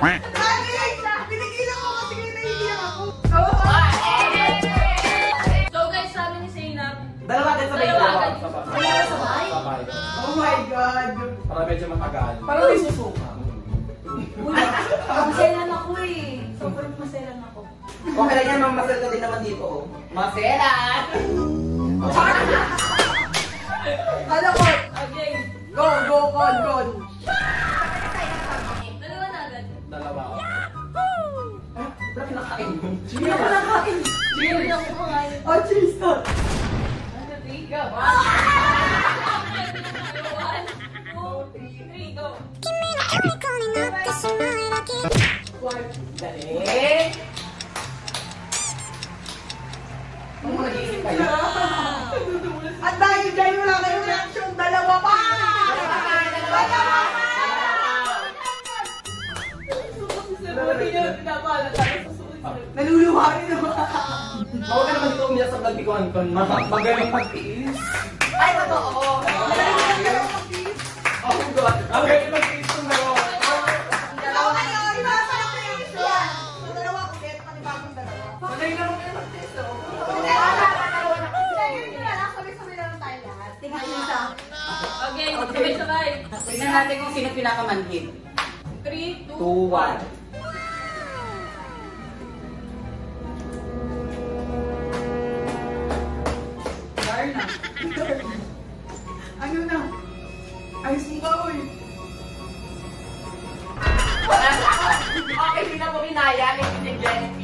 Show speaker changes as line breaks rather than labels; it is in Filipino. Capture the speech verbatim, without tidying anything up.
Pinigilan ko kasi kayo naiiyak ako.
So guys, sabi ni Zainab,
Dalawa agad sabay.
Dalawa agad.
Sabay.
Sabay?
Sabay.
Oh my God.
Para medyo matagal.
Parang may susuka.
uy, maselan ako eh. Sobrang maselan ako.
Okay lang yan, ma'am. Masel ka din naman dito. Oh. Maselan!
Ano ko?
Okay.
Go, go, con, con.
Dalawa na agad.
Dalawa. Ah, wala kinakain mo.
Hindi ako nakain.
Hindi ako kumain.
Oh, cheese to.
Ano, three, go. One, two, three, go.
Dali! Ano mo nag-iisip kayo?
At dahil dahil wala kayong reaction, dalawa pa! Dalawa pa! Naluluha rin naman.
Huwag ka naman dito umiyak sa vlog ko, Anton. Magaling mag-tiis.
Ay, totoo.
Oh God! Ang galing mag-tiis kung dalawa.
Dalawa kayo, iba sa reaction. So, dalawa ko, kaya panibagong dalawa.
Magaling naman kayo mag-tiis, oh.
Sabay-sabay na lang tayo lahat. Tingnan niyo siya.
Okay, sabay-sabay.
Tignan natin kung sino pinakamanhid.
Three, two,
two, one.
Darna. Ano na? Ayos mo ka, uy.
Okay, hindi na mo kinaya. May sinigyan.